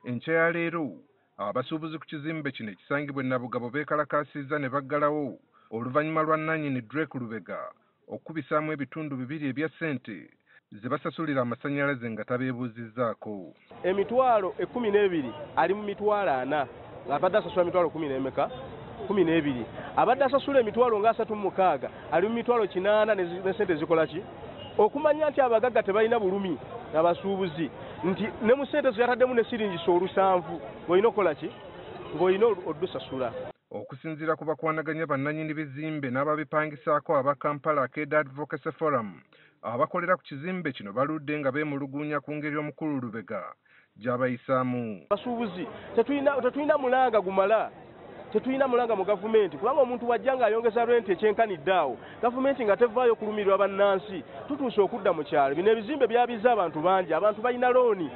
enkya ya leero abasuubuzi ku kizimbe kino ekisangibwa e Nabugabo beekalakaasizza ne baggalawo oluvannyuma lwa nannyini Drake Lubega okubisaamu ebitundu 2 ebya ssente ze basasulira amasannyalaze nga tabeebuuzizzaako. Emitwalo 12 ali mu mitwalo 4 ng'abadde asasula emitwalo 12 abadde asasula emitwalo nga 36 ali mu mitwalo 8 ne ssente zikola ki okumanya nti abagagga tebalina bulumi n'abasuubuzi nti ne mu ssente zeyataddemu ne siringi olusanvu ng'olina okukola ki ng'olina oddusasula. Okusinziira ku bakwanaganya bannannyini bizimbe n'ababipangisaako aba Kampala Eggadde Advocacy Forum abakolera ku kizimbe kino baludde nga beemulugunya ku ngeri omukulu Lubega gy'abayisaamu. Abasuubuzi tetulina mulanga gumala, tetulina mulanga mu gavumenti kubanga omuntu wajja ng'ayongeza renti ekyenkanidde awo gavumenti nga tevaayo kulumirwa bannansi tutuuse okudda mu kyalo. Bino ebizimbe byabiza abantu bangi, abantu balina looni.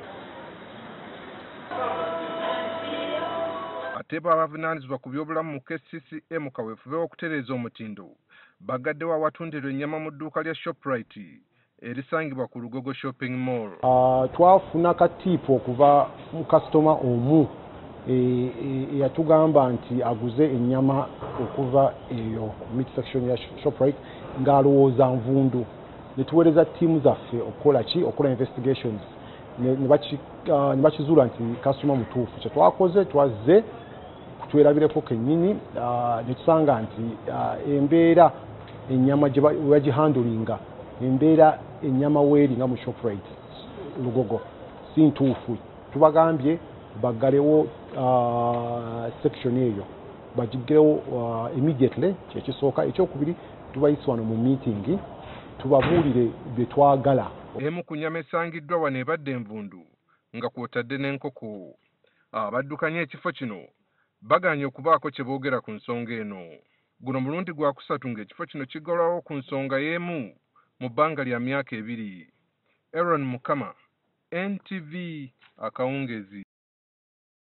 Ate abavunaanyizibwa ku byobulamu mu KCCA mu kaweefube w'okutereeza omutindo bagaddewo awatundirwa ennyama mu dduuka lya Shoprite erisangibwa ku Lugogo Shopping Mall. Twafuna katiipu okuva mu kasitoma omu eyatugamba nti aguze ennyama okuva eyo meat section ya Shoprite ng'alowooza nvundu. Ne tuweereza ttiimu zaffe okukola investigations ne bakizuula nti kasitoma mutuufu. Kye twakoze twazze kutwerabireko kennyini ne tusanga nti embeera ennyama gye bagihandulinga embeera ennyama weeri nga mu Shoprite Lugogo si ntuufu. Tubagambye baggalewo section eyo bagiggalewo immediately. Kyekisooka. Ekyokubiri tubayise wano mu meeting tubabuulire bye twagala. Emu ku nnyama esangiddwa wano ebadde envundu nga kw'otadde n'enkoko. Abaddukanya ekifo kino bagaanye okubaako kye boogera ku nsonga eno. Guno mulundi gwa kusatu ng'ekifo kino kiggalawo ku nsonga y'emu mu bbanga lya myaka 2. Aaron Mukama, NTV, Akawungeezi.